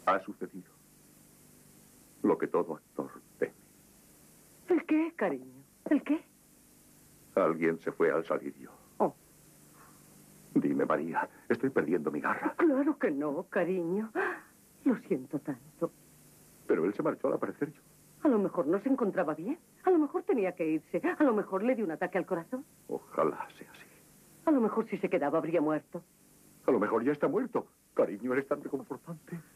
Ha sucedido lo que todo actor teme. ¿El qué, cariño? ¿El qué? Alguien se fue al salir yo. Oh. Dime, María, estoy perdiendo mi garra. Claro que no, cariño. Lo siento tanto. Pero él se marchó al aparecer yo. A lo mejor no se encontraba bien. A lo mejor tenía que irse. A lo mejor le dio un ataque al corazón. Ojalá sea así. A lo mejor si se quedaba habría muerto. A lo mejor ya está muerto. Cariño, eres tan reconfortante.